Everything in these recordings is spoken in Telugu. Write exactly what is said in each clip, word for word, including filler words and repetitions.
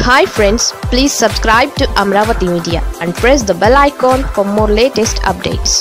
Hi friends, please subscribe to Amaravathi Media and press the bell icon for more latest updates.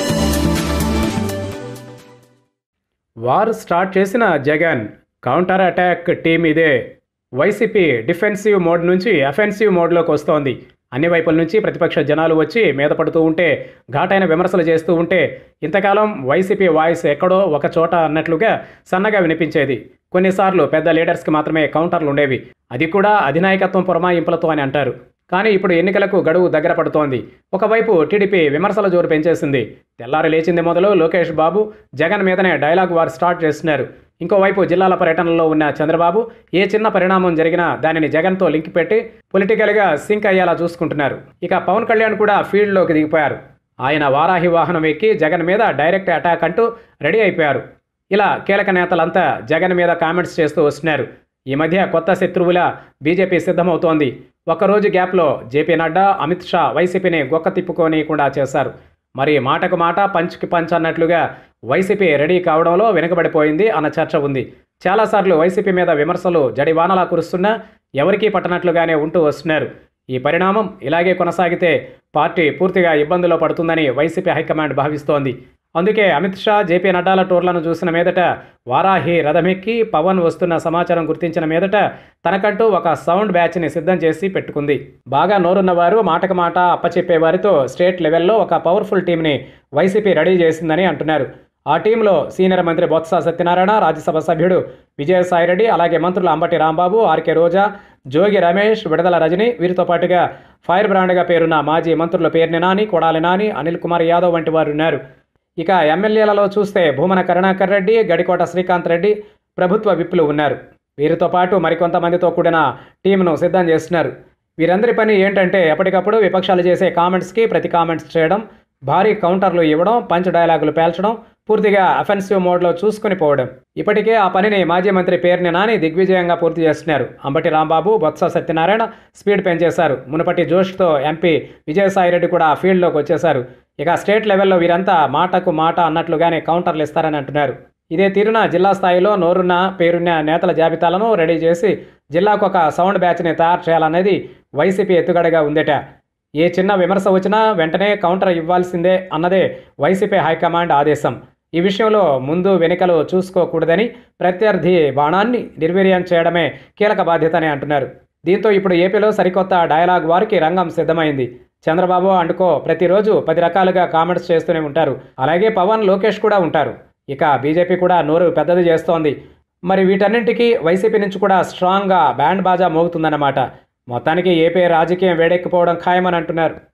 War start చేసిన జగన్ కౌంటర్ అటాక్ టీమ్ ఇదే. వైసీపీ డిఫెన్సివ్ మోడ్ నుంచి అఫెన్సివ్ మోడ్లోకి వస్తోంది. అన్ని వైపుల నుంచి ప్రతిపక్ష జనాలు వచ్చి మీద పడుతూ ఉంటే, ఘాటైన విమర్శలు చేస్తూ ఉంటే, ఇంతకాలం వైసీపీ వాయిస్ ఎక్కడో ఒక చోట అన్నట్లుగా సన్నగా వినిపించేది. కొన్నిసార్లు పెద్ద లీడర్స్కి మాత్రమే కౌంటర్లు ఉండేవి, అది కూడా అధినాయకత్వం పురమాయింపులతో అని అంటారు. కానీ ఇప్పుడు ఎన్నికలకు గడువు దగ్గర పడుతోంది. ఒకవైపు టీడీపీ విమర్శల జోరు పెంచేసింది. తెల్లారి లేచింది మొదలు లోకేష్ బాబు జగన్ మీదనే డైలాగ్ వార్ స్టార్ట్ చేస్తున్నారు. ఇంకోవైపు జిల్లాల పర్యటనలో ఉన్న చంద్రబాబు ఏ చిన్న పరిణామం జరిగినా దానిని జగన్తో లింక్ పెట్టి పొలిటికల్గా సింక్ అయ్యేలా చూసుకుంటున్నారు. ఇక పవన్ కళ్యాణ్ కూడా ఫీల్డ్లోకి దిగిపోయారు. ఆయన వారాహి వాహనం ఎక్కి జగన్ మీద డైరెక్ట్ అటాక్ అంటూ రెడీ అయిపోయారు. ఇలా కీలక నేతలంతా జగన్ మీద కామెంట్స్ చేస్తూ వస్తున్నారు. ఈ మధ్య కొత్త శత్రువుల బీజేపీ సిద్ధమవుతోంది. ఒక్కరోజు గ్యాప్లో జేపీ నడ్డా, అమిత్ షా వైసీపీని గొక్క తిప్పుకోనీయకుండా చేశారు. మరి మాటకు మాట పంచ్కి పంచ్ అన్నట్లుగా వైసీపీ రెడీ కావడంలో వెనుకబడిపోయింది అన్న చర్చ ఉంది. చాలాసార్లు వైసీపీ మీద విమర్శలు జడివానలా కురుస్తున్నా ఎవరికీ పట్టనట్లుగానే ఉంటూ వస్తున్నారు. ఈ పరిణామం ఇలాగే కొనసాగితే పార్టీ పూర్తిగా ఇబ్బందుల్లో పడుతుందని వైసీపీ హైకమాండ్ భావిస్తోంది. అందుకే అమిత్ షా, జేపీ నడ్డాల టూర్లను చూసిన మీదట, వారాహి రథమెక్కి పవన్ వస్తున్న సమాచారం గుర్తించిన మీదట తనకంటూ ఒక సౌండ్ బ్యాచ్ని సిద్ధం చేసి పెట్టుకుంది. బాగా నోరున్నవారు, మాటకు మాట అప్పచెప్పేవారితో స్టేట్ లెవెల్లో ఒక పవర్ఫుల్ టీంని వైసీపీ రెడీ చేసిందని అంటున్నారు. ఆ టీంలో సీనియర్ మంత్రి బొత్స సత్యనారాయణ, రాజ్యసభ సభ్యుడు విజయసాయిరెడ్డి, అలాగే మంత్రులు అంబటి రాంబాబు, ఆర్కే రోజా, జోగి రమేష్, విడదల రజని, వీరితో పాటుగా ఫైర్ బ్రాండ్గా పేరున్న మాజీ మంత్రుల పేర్ని నాని, కొడాలి నాని, అనిల్ కుమార్ యాదవ్ వంటి వారు ఉన్నారు. ఇక ఎమ్మెల్యేలలో చూస్తే భూమన కరుణాకర్ రెడ్డి, గడికోట శ్రీకాంత్ రెడ్డి ప్రభుత్వ విప్పులు ఉన్నారు. వీరితో పాటు మరికొంతమందితో కూడిన టీంను సిద్ధం చేస్తున్నారు. వీరందరి పని ఏంటంటే ఎప్పటికప్పుడు విపక్షాలు చేసే కామెంట్స్కి ప్రతి కామెంట్స్ చేయడం, భారీ కౌంటర్లు ఇవ్వడం, పంచ్ డైలాగులు పేల్చడం, పూర్తిగా అఫెన్సివ్ మోడ్లో చూసుకుని పోవడం. ఇప్పటికే ఆ పనిని మాజీ మంత్రి పేర్ని నాని దిగ్విజయంగా పూర్తి చేస్తున్నారు. అంబటి రాంబాబు, బొత్స సత్యనారాయణ స్పీడ్ పెంచేశారు. మునుపటి జోష్తో ఎంపీ విజయసాయిరెడ్డి కూడా ఫీల్డ్లోకి వచ్చేశారు. ఇక స్టేట్ లెవెల్లో వీరంతా మాటకు మాట అన్నట్లుగానే కౌంటర్లు ఇస్తారని అంటున్నారు. ఇదే తీరున జిల్లా స్థాయిలో నోరున్న పేరున్న నేతల జాబితాలను రెడీ చేసి జిల్లాకు ఒక సౌండ్ బ్యాచ్ని తయారు చేయాలనేది వైసీపీ ఎత్తుగడగా ఉందట. ఏ చిన్న విమర్శ వచ్చినా వెంటనే కౌంటర్ ఇవ్వాల్సిందే అన్నదే వైసీపీ హైకమాండ్ ఆదేశం. ఈ విషయంలో ముందు వెనుకలు చూసుకోకూడదని, ప్రత్యర్థి బాణాన్ని నిర్వీర్యం చేయడమే కీలక బాధ్యతని అంటున్నారు. దీంతో ఇప్పుడు ఏపీలో సరికొత్త డైలాగ్ వారికి రంగం సిద్ధమైంది. చంద్రబాబు అండుకో ప్రతిరోజు పది రకాలుగా కామెంట్స్ చేస్తూనే ఉంటారు. అలాగే పవన్, లోకేష్ కూడా ఉంటారు. ఇక బీజేపీ కూడా నోరు పెద్దది చేస్తోంది. మరి వీటన్నింటికీ వైసీపీ నుంచి కూడా స్ట్రాంగ్గా బ్యాండ్ బాజా మోగుతుందన్నమాట. మొత్తానికి ఏపీ రాజకీయం వేడెక్కిపోవడం ఖాయమని అంటున్నారు.